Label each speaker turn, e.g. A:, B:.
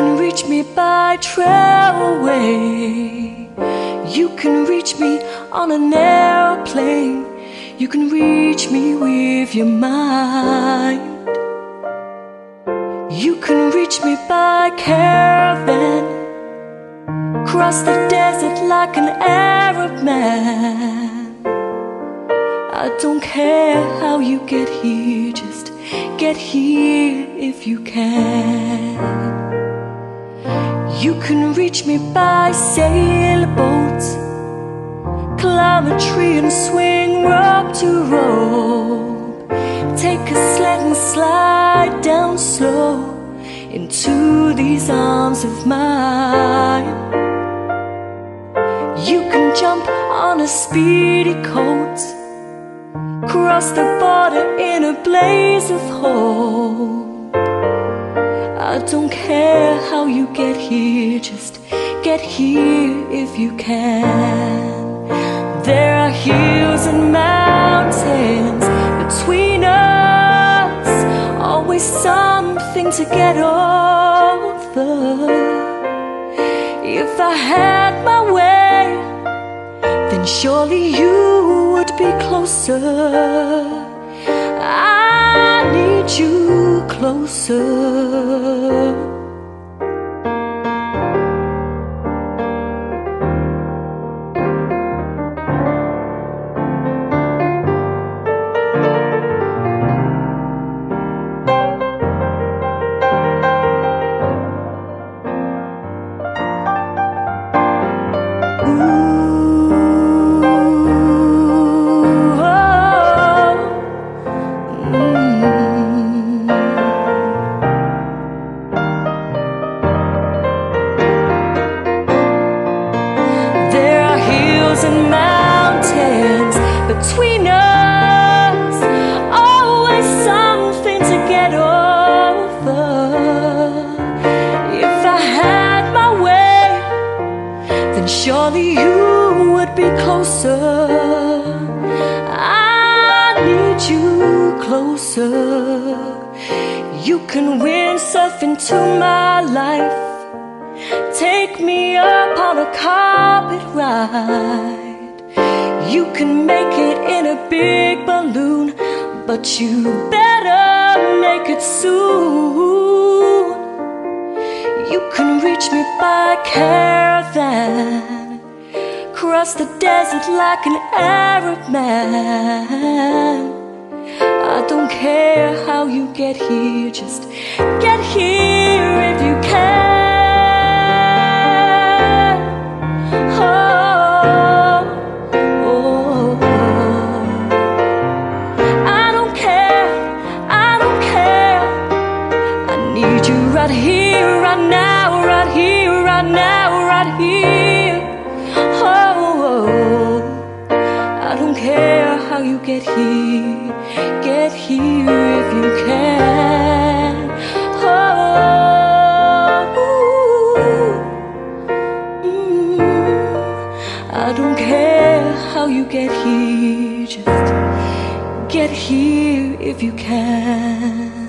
A: can reach me by trailway. You can reach me on an airplane. You can reach me with your mind. You can reach me by caravan, cross the desert like an Arab man. I don't care how you get here, just get here if you can. You can reach me by sailboat, climb a tree and swing rope to rope, take a sled and slide down slow into these arms of mine. You can jump on a speedy coat, cross the border in a blaze of hope. I don't care how you get here, just get here if you can. There are hills and mountains between us, always something to get over. If I had my way, then surely you would be closer. I need you closer. And mountains between us, always something to get over. If I had my way, then surely you would be closer. I need you closer. You can windsurf into my life, take me up on a carpet ride. You can make it in a big balloon, but you better make it soon. You can reach me by caravan, cross the desert like an Arab man. I don't care how you get here, just get here if you can. Right here, right now, right here, right now, right here. Oh, I don't care how you get here if you can. I don't care how you get here, just get here if you can.